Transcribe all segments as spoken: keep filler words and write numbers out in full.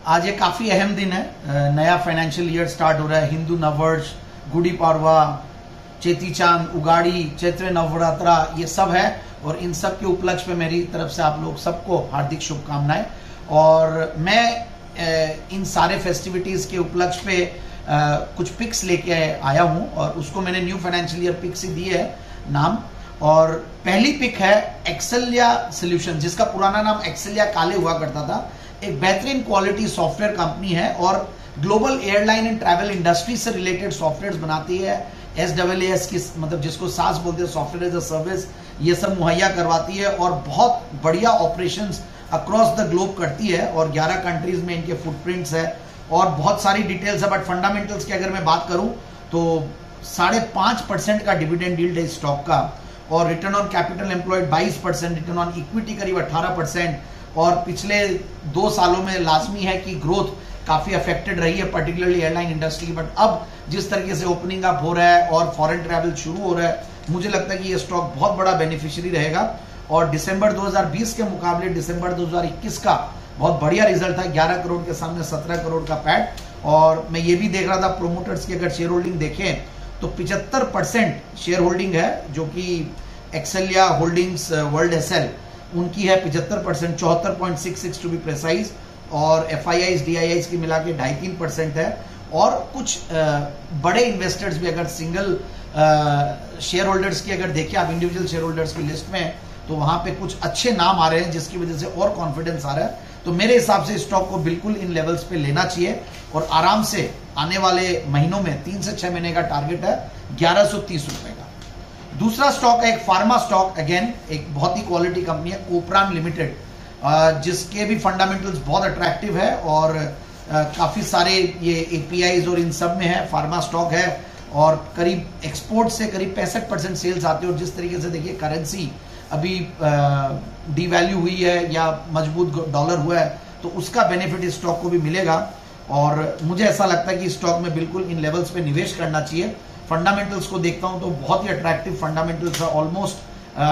आज ये काफी अहम दिन है। नया फाइनेंशियल ईयर स्टार्ट हो रहा है। हिंदू नववर्ष, गुड़ी पाड़वा, चेती चांद, उगाड़ी, चैत्र नवरात्रा, ये सब है और इन सब के उपलक्ष्य पे मेरी तरफ से आप लोग सबको हार्दिक शुभकामनाएं। और मैं इन सारे फेस्टिविटीज के उपलक्ष्य पे कुछ पिक्स लेके आया हूं और उसको मैंने न्यू फाइनेंशियल ईयर पिक्स ही दी है नाम। और पहली पिक है एक्सेलिया सॉल्यूशन, जिसका पुराना नाम एक्सेलिया काले हुआ करता था। एक बेहतरीन क्वालिटी सॉफ्टवेयर कंपनी है और global airline and travel industry से रिलेटेड सॉफ्टवेयर बनाती है। एस डब्ल्यू एस की मतलब जिसको सास बोलते हैं, सॉफ्टवेयर एज अ सर्विस, ये सब मुहैया करवाती है और बहुत बढ़िया ऑपरेशंस अक्रॉस द ग्लोब करती है और ग्यारह कंट्रीज में इनके फुटप्रिंट्स है और बहुत सारी डिटेल्स है। बट फंडामेंटल्स की अगर मैं बात करूं तो साढ़े पांच परसेंट का डिविडेंड यील्ड है स्टॉक का और रिटर्न ऑन कैपिटल एम्प्लॉयड बाईस परसेंट, रिटर्न ऑन इक्विटी करीब अठारह परसेंट। और पिछले दो सालों में लाजमी है कि ग्रोथ काफी अफेक्टेड रही है, पर्टिकुलरली एयरलाइन इंडस्ट्री की। बट अब जिस तरीके से ओपनिंग अप हो रहा है और फॉरेन ट्रैवल शुरू हो रहा है, मुझे लगता है कि ये स्टॉक बहुत बड़ा बेनिफिशियरी रहेगा। और दिसंबर दो हज़ार बीस के मुकाबले दिसंबर दो हज़ार इक्कीस का बहुत बढ़िया रिजल्ट था, ग्यारह करोड़ के सामने सत्रह करोड़ का पैट। और मैं ये भी देख रहा था प्रोमोटर्स की अगर शेयर होल्डिंग देखें तो पिछहत्तर परसेंट शेयर होल्डिंग है, जो कि एक्सेलिया होल्डिंग्स वर्ल्ड एसएल उनकी है पिछहत्तर परसेंट, चौहत्तर point six six to be precise. और F I I's D I I's की मिला के ढाई तीन परसेंट है। और कुछ बड़े इन्वेस्टर्स भी अगर सिंगल शेयर होल्डर्स की अगर देखें आप इंडिविजुअल शेयर होल्डर्स की लिस्ट में, तो वहां पे कुछ अच्छे नाम आ रहे हैं जिसकी वजह से और कॉन्फिडेंस आ रहा है। तो मेरे हिसाब से स्टॉक को बिल्कुल इन लेवल्स पे लेना चाहिए और आराम से आने वाले महीनों में तीन से छह महीने का टारगेट है ग्यारह सौ तीस रुपए का। दूसरा स्टॉक है एक फार्मा स्टॉक, अगेन एक बहुत ही क्वालिटी कंपनी है, कोपरान लिमिटेड, जिसके भी फंडामेंटल्स बहुत अट्रैक्टिव है और काफी सारे ये एपीआईज और इन सब में है। फार्मा स्टॉक है और करीब एक्सपोर्ट से करीब पैंसठ परसेंट सेल्स आती है। और जिस तरीके से देखिए करेंसी अभी डीवैल्यू हुई है या मजबूत डॉलर हुआ है, तो उसका बेनिफिट इस स्टॉक को भी मिलेगा। और मुझे ऐसा लगता है कि इस स्टॉक में बिल्कुल इन लेवल्स पे निवेश करना चाहिए। फंडामेंटल्स को देखता हूं तो बहुत ही अट्रैक्टिव फंडामेंटल्स है। ऑलमोस्ट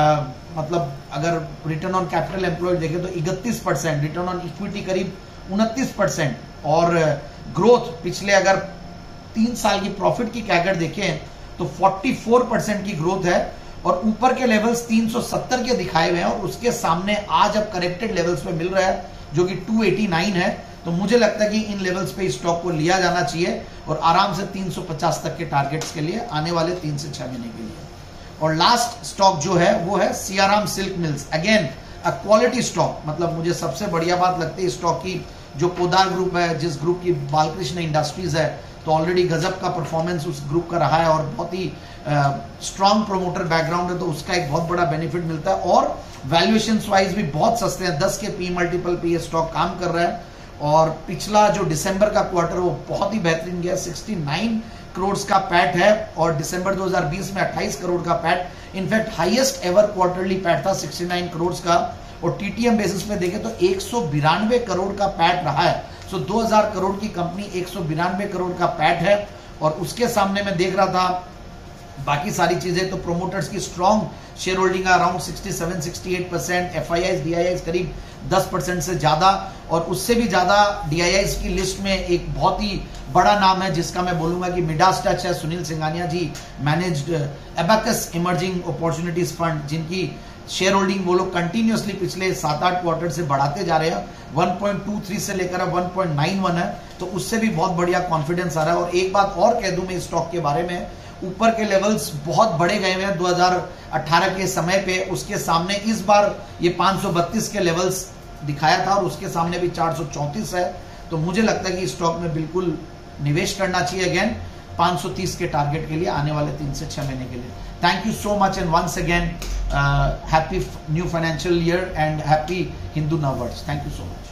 मतलब अगर रिटर्न ऑन कैपिटल एम्प्लॉयड देखें तो इकतीस परसेंट, रिटर्न ऑन इक्विटी करीब उनतीस परसेंट और ग्रोथ पिछले अगर तीन साल की प्रॉफिट की कैगर देखें तो चौवालीस परसेंट की ग्रोथ है। और ऊपर के लेवल्स तीन सौ सत्तर के दिखाए हुए हैं और उसके सामने आज अब करेक्टेड लेवल्स पे मिल रहा है जो कि दो सौ नवासी है। तो मुझे लगता है कि इन लेवल्स पे स्टॉक को लिया जाना चाहिए और आराम से तीन सौ पचास तक के टारगेट्स के लिए आने वाले तीन से छह महीने के लिए। और लास्ट स्टॉक जो है वो है Siyaram silk mills, again a quality stock. मतलब मुझे सबसे बढ़िया बात लगती है स्टॉक की, जो पोदार ग्रुप है, जिस ग्रुप की बालकृष्ण इंडस्ट्रीज है, तो ऑलरेडी गजब का परफॉर्मेंस उस ग्रुप का रहा है और बहुत ही स्ट्रॉन्ग प्रोमोटर बैकग्राउंड है, तो उसका एक बहुत बड़ा बेनिफिट मिलता है। और वैल्यूएशन वाइज भी बहुत सस्ते हैं, दस के पी मल्टीपल पे ये स्टॉक काम कर रहा है। और पिछला जो दिसंबर का क्वार्टर वो बहुत ही बेहतरीन गया, उनहत्तर करोड़ का पैट है और दिसंबर दो हज़ार बीस में अट्ठाईस करोड़ का PAT, in fact highest ever quarterly PAT था उनहत्तर करोड़ का। और टीटीएम बेसिस पे देखें तो एक सौ बिरानवे करोड़ का पैट रहा है। सो दो हज़ार करोड़ की कंपनी एक सौ बिरानवे करोड़ का पैट है। और उसके सामने मैं देख रहा था बाकी सारी चीजें, तो प्रोमोटर्स की स्ट्रॉन्ग शेयर होल्डिंग अराउंड सड़सठ अड़सठ percent, F I I's D I I's करीब दस परसेंट से ज्यादा और उससे भी ज्यादा डी आई आईज की लिस्ट में एक बहुत ही बड़ा नाम है जिसका मैं बोलूंगा कि मिडास टच है। Sunil Singhania ji managed Abakkus emerging opportunities fund, जिनकी शेयर होल्डिंग वो लोग कंटिन्यूअसली पिछले सात आठ क्वार्टर से बढ़ाते जा रहे हैं। एक पॉइंट दो तीन से लेकर अब एक पॉइंट नौ एक है, तो उससे भी बहुत बढ़िया कॉन्फिडेंस आ रहा है। और एक बात और कह दूं मैं इस स्टॉक के बारे में, ऊपर के लेवल्स बहुत बड़े गए हुए हैं दो हज़ार अठारह के समय पे, उसके सामने इस बार ये पाँच सौ बत्तीस के लेवल्स दिखाया था और उसके सामने भी चार सौ चौंतीस है। तो मुझे लगता है कि स्टॉक में बिल्कुल निवेश करना चाहिए अगेन पाँच सौ तीस के टारगेट के लिए आने वाले तीन से छह महीने के लिए। Thank you so much and once again happy new financial year and happy Hindu नववर्ष। Thank you so much.